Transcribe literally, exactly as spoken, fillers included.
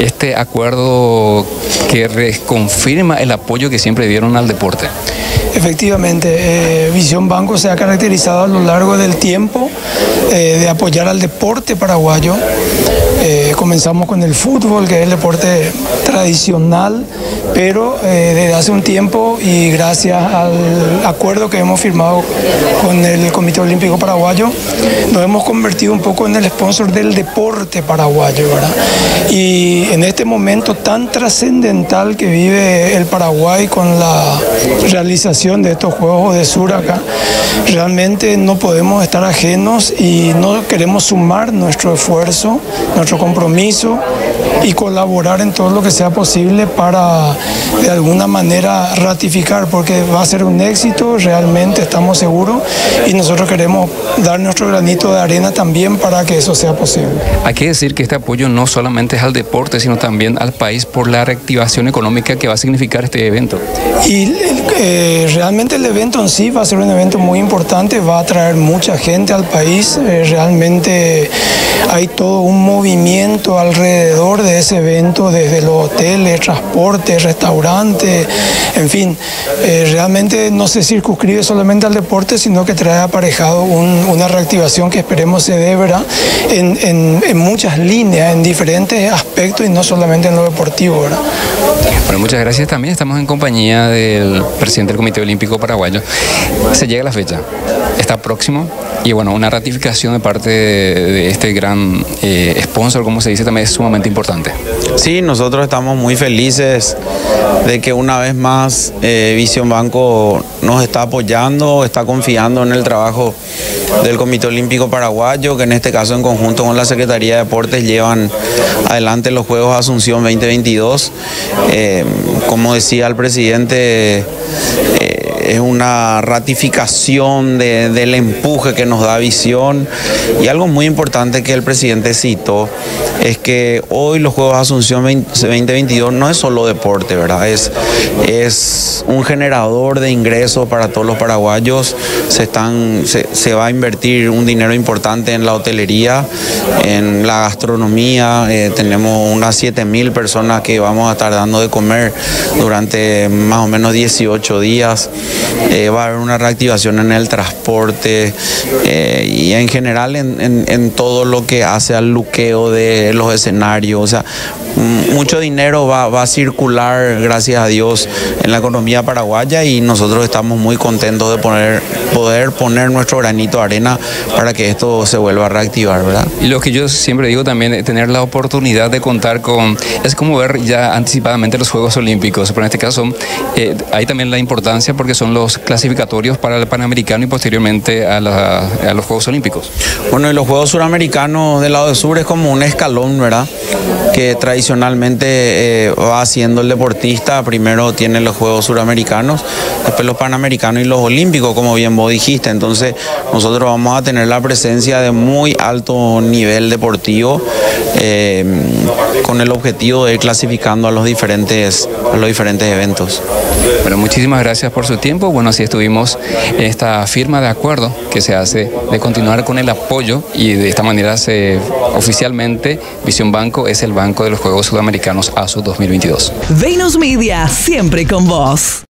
este acuerdo que reconfirma el apoyo que siempre dieron al deporte. Efectivamente, eh, Visión Banco se ha caracterizado a lo largo del tiempo eh, de apoyar al deporte paraguayo. Eh, comenzamos con el fútbol, que es el deporte tradicional, pero eh, desde hace un tiempo y gracias al acuerdo que hemos firmado con el Comité Olímpico Paraguayo, nos hemos convertido un poco en el sponsor del deporte paraguayo, ¿verdad? Y en este momento tan trascendental que vive el Paraguay con la realización de estos Juegos de Sur acá, realmente no podemos estar ajenos y no queremos sumar nuestro esfuerzo, nuestro compromiso y colaborar en todo lo que sea posible para de alguna manera ratificar, porque va a ser un éxito, realmente estamos seguros, y nosotros queremos dar nuestro granito de arena también para que eso sea posible. Hay que decir que este apoyo no solamente es al deporte, sino también al país por la reactivación económica que va a significar este evento. Y eh, realmente el evento en sí va a ser un evento muy importante, va a atraer mucha gente al país, eh, realmente hay todo un movimiento alrededor de ese evento, desde los hoteles, transportes, restaurantes, en fin, eh, realmente no se circunscribe solamente al deporte, sino que trae aparejado un, una reactivación que esperemos se dé, ¿verdad?, en, en, en muchas líneas, en diferentes aspectos y no solamente en lo deportivo, ¿verdad? Bueno, muchas gracias. También estamos en compañía del presidente del Comité Olímpico Paraguayo. Se llega la fecha, está próximo, y bueno, una ratificación de parte de, de este gran eh, sponsor, como se dice, también es sumamente importante. Sí, nosotros estamos muy felices de que una vez más eh, Visión Banco nos está apoyando, está confiando en el trabajo del Comité Olímpico Paraguayo, que en este caso en conjunto con la Secretaría de Deportes llevan adelante los Juegos Asunción veinte veintidós. Eh, como decía el presidente, eh, es una ratificación de, del empuje que nos da Visión, y algo muy importante que el presidente citó es que hoy los Juegos Asunción veinte veintidós no es solo deporte, ¿verdad? Es, es un generador de ingresos para todos los paraguayos. Se, están, se, se va a invertir un dinero importante en la hotelería, en la gastronomía. Eh, tenemos unas siete mil personas que vamos a estar dando de comer durante más o menos dieciocho días. Eh, va a haber una reactivación en el transporte eh, y en general en, en, en todo lo que hace al luqueo de los escenarios. O sea, mucho dinero va, va a circular, gracias a Dios, en la economía paraguaya, y nosotros estamos muy contentos de poner, poder poner nuestro granito de arena para que esto se vuelva a reactivar, ¿verdad? Y lo que yo siempre digo también, tener la oportunidad de contar con, es como ver ya anticipadamente los Juegos Olímpicos, pero en este caso eh, hay también la importancia porque son los clasificatorios para el Panamericano y posteriormente a, la, a los Juegos Olímpicos. Bueno, y los Juegos Suramericanos del lado del sur es como un escalón, ¿verdad?, que tradicionalmente eh, va haciendo el deportista. Primero tiene los Juegos Suramericanos, después los Panamericanos y los Olímpicos, como bien vos dijiste. Entonces nosotros vamos a tener la presencia de muy alto nivel deportivo, eh, con el objetivo de ir clasificando a los diferentes, a los diferentes eventos. Bueno, muchísimas gracias por su tiempo. Bueno, así estuvimos en esta firma de acuerdo que se hace de continuar con el apoyo, y de esta manera se oficialmente Visión Banco es el banco de los Juegos Sudamericanos A S U dos mil veintidós. Venus Media, siempre con vos.